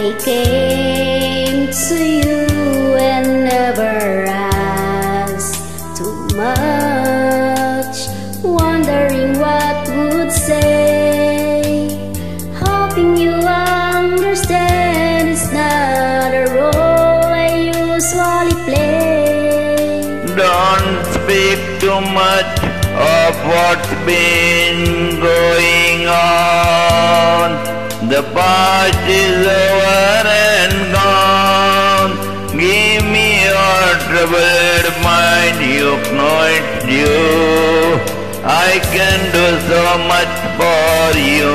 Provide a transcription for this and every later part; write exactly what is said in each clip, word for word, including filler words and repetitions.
I came to you and never asked too much, wondering what would say, hoping you understand it's not a role I usually play. Don't speak too much of what's been going on. The past is over and gone. Give me your troubled mind, you know it's due. I can do so much for you.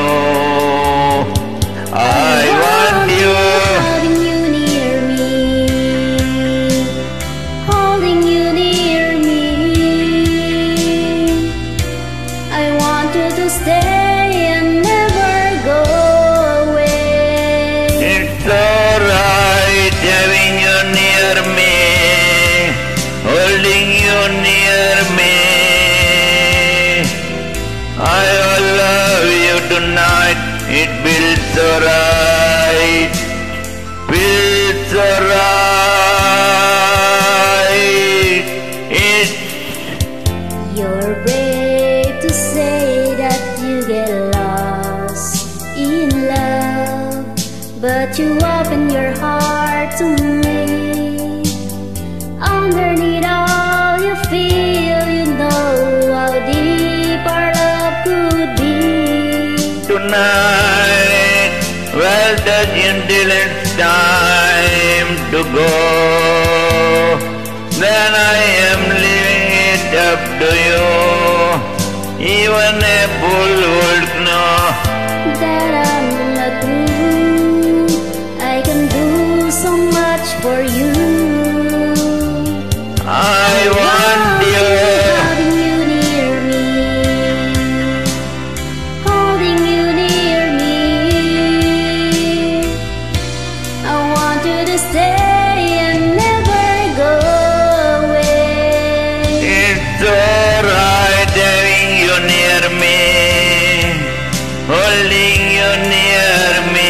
I want you. Having you near me, holding you near me. I want you to stay and never go away. It's alright having you near me, holding you near me. I will love you tonight. It feels so right, feels so right. It's You're brave to say that you get lost in love, but you open your heart to me. Underneath all you feel, you know how deep our love could be. tonight, well done until it's time to go. Then I am leaving it up to you. Even a fool would know That I'm not through. I can do so much for you. I want you. Having you near me, holding you near me. I want you to stay and never go away. It's alright having you near me, holding you near me.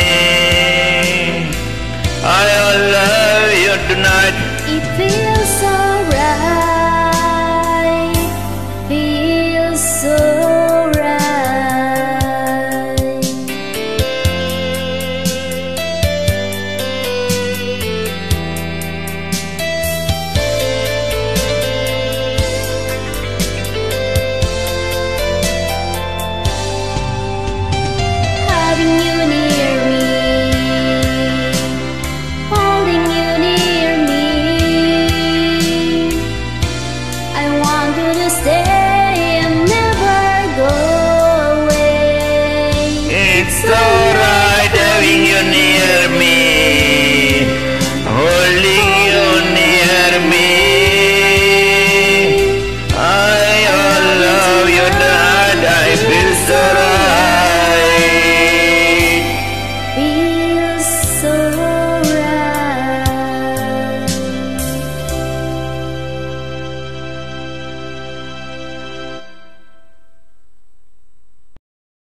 I will love you tonight. It feels so right, feels so right. Having you near me, holding you near me. I want you to stay and never go away. It's alright having you near